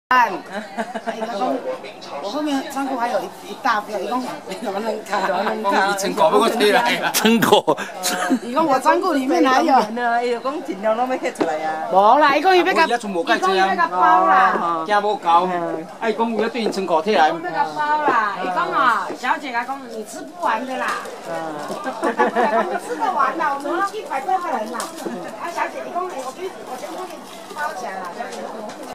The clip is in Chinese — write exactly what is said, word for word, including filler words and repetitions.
哎，他讲我后面仓库还有一一大票，伊讲怎么能卡？ 讲伊仓库要我摕来啦。 仓库。 伊讲我仓库里面还有。 伊就讲尽量拢要摕出来啊。 无啦，伊讲伊要甲， 伊讲伊要甲包啦。 惊无够，啊伊讲有要对因仓库摕来。 要甲包啦，伊讲哦，小姐来讲你吃不完的啦。我们吃得完啦，我们一百多个人啦。啊，小姐，你讲我给我全部给你包起来啦。